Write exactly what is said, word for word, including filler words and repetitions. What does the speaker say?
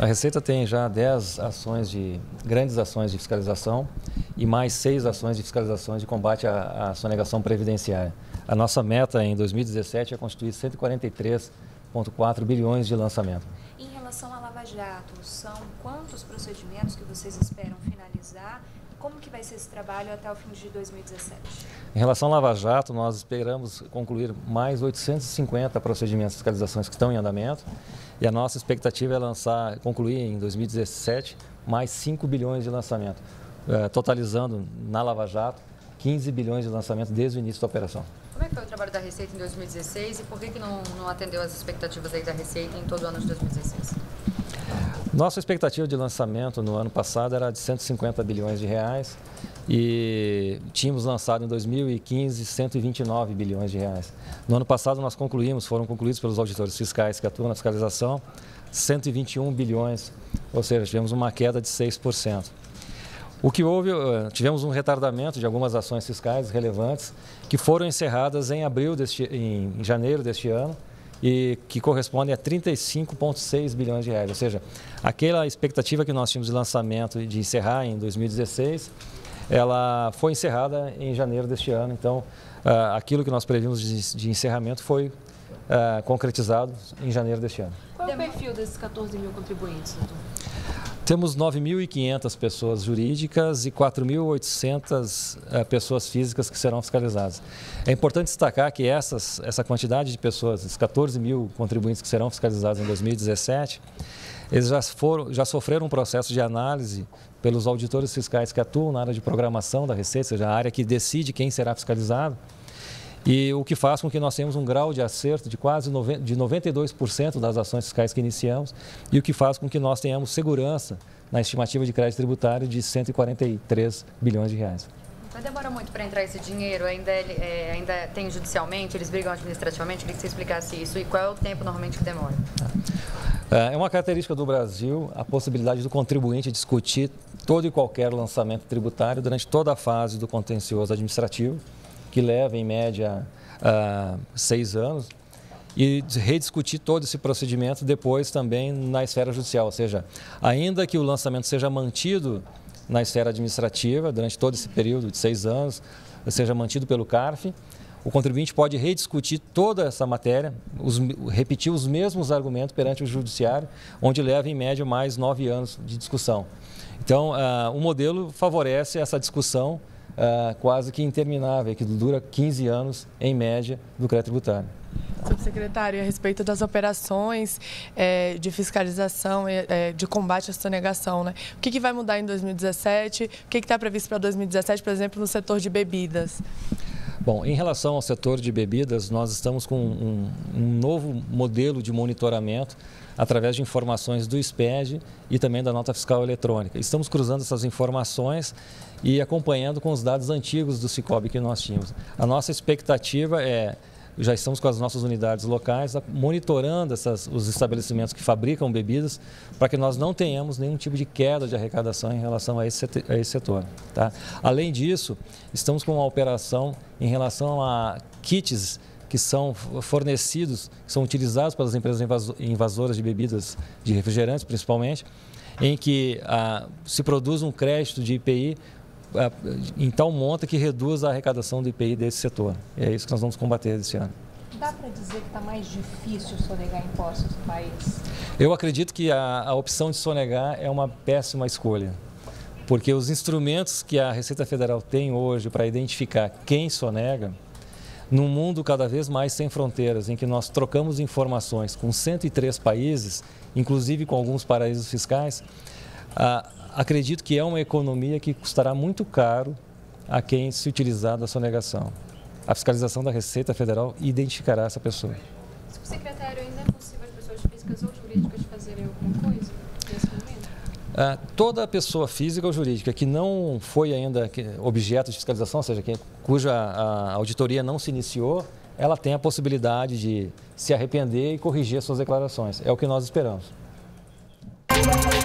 A Receita tem já dez ações de, grandes ações de fiscalização e mais seis ações de fiscalização de combate à, à sonegação previdenciária. A nossa meta em dois mil e dezessete é constituir cento e quarenta e três vírgula quatro bilhões de lançamento. Em relação à Lava Jato, são quantos procedimentos que vocês esperam finalizar? Como que vai ser esse trabalho até o fim de dois mil e dezessete? Em relação à Lava Jato, nós esperamos concluir mais oitocentos e cinquenta procedimentos de fiscalizações que estão em andamento e a nossa expectativa é lançar, concluir em dois mil e dezessete mais cinco bilhões de lançamento, eh, totalizando na Lava Jato quinze bilhões de lançamento desde o início da operação. Como é que foi o trabalho da Receita em dois mil e dezesseis e por que, que não, não atendeu as expectativas aí da Receita em todo o ano de dois mil e dezesseis? Nossa expectativa de lançamento no ano passado era de cento e cinquenta bilhões de reais e tínhamos lançado em dois mil e quinze cento e vinte e nove bilhões de reais. No ano passado nós concluímos, foram concluídos pelos auditores fiscais que atuam na fiscalização, cento e vinte e um bilhões, ou seja, tivemos uma queda de seis por cento. O que houve, tivemos um retardamento de algumas ações fiscais relevantes que foram encerradas em abril deste, em janeiro deste ano e que correspondem a trinta e cinco vírgula seis bilhões de reais. Ou seja, aquela expectativa que nós tínhamos de lançamento e de encerrar em dois mil e dezesseis, ela foi encerrada em janeiro deste ano. Então, aquilo que nós previmos de, de encerramento foi uh, concretizado em janeiro deste ano. Qual é o perfil desses quatorze mil contribuintes, doutor? Temos nove mil e quinhentas pessoas jurídicas e quatro mil e oitocentas uh, pessoas físicas que serão fiscalizadas. É importante destacar que essas, essa quantidade de pessoas, esses quatorze mil contribuintes que serão fiscalizados em dois mil e dezessete, eles já, foram, já sofreram um processo de análise pelos auditores fiscais que atuam na área de programação da Receita, ou seja, a área que decide quem será fiscalizado. E o que faz com que nós tenhamos um grau de acerto de quase de noventa e dois por cento das ações fiscais que iniciamos e o que faz com que nós tenhamos segurança na estimativa de crédito tributário de cento e quarenta e três bilhões de reais. Mas demora muito para entrar esse dinheiro? Ainda, é, ainda tem judicialmente? Eles brigam administrativamente? Eu queria que você explicasse isso. E qual é o tempo normalmente que demora? É uma característica do Brasil a possibilidade do contribuinte discutir todo e qualquer lançamento tributário durante toda a fase do contencioso administrativo, que leva, em média, uh, seis anos, e rediscutir todo esse procedimento depois também na esfera judicial. Ou seja, ainda que o lançamento seja mantido na esfera administrativa durante todo esse período de seis anos, seja mantido pelo CARF, o contribuinte pode rediscutir toda essa matéria, os, repetir os mesmos argumentos perante o judiciário, onde leva, em média, mais nove anos de discussão. Então, uh, o modelo favorece essa discussão Uh, quase que interminável, que dura quinze anos, em média, do crédito tributário. Subsecretário, a respeito das operações é, de fiscalização, é, de combate à sonegação, né? O que, que vai mudar em dois mil e dezessete? O que está previsto para dois mil e dezessete, por exemplo, no setor de bebidas? Bom, em relação ao setor de bebidas, nós estamos com um, um novo modelo de monitoramento através de informações do SPED e também da nota fiscal eletrônica. Estamos cruzando essas informações e acompanhando com os dados antigos do Sicob que nós tínhamos. A nossa expectativa é, já estamos com as nossas unidades locais monitorando essas, os estabelecimentos que fabricam bebidas para que nós não tenhamos nenhum tipo de queda de arrecadação em relação a esse, a esse setor. Tá? Além disso, estamos com uma operação em relação a kits que são fornecidos, que são utilizados pelas empresas invasoras de bebidas, de refrigerantes principalmente, em que ah, se produz um crédito de I P I ah, em tal monta que reduz a arrecadação do I P I desse setor. E é isso que nós vamos combater esse ano. Dá para dizer que está mais difícil sonegar impostos no país? Eu acredito que a, a opção de sonegar é uma péssima escolha, porque os instrumentos que a Receita Federal tem hoje para identificar quem sonega, num mundo cada vez mais sem fronteiras, em que nós trocamos informações com cento e três países, inclusive com alguns paraísos fiscais, ah, acredito que é uma economia que custará muito caro a quem se utilizar da sonegação. A fiscalização da Receita Federal identificará essa pessoa. Secretário, ainda é possível as pessoas físicas ou jurídicas fazerem alguma coisa nesse momento? Ah, toda pessoa física ou jurídica que não foi ainda objeto de fiscalização, ou seja, que, cuja a auditoria não se iniciou, ela tem a possibilidade de se arrepender e corrigir as suas declarações. É o que nós esperamos.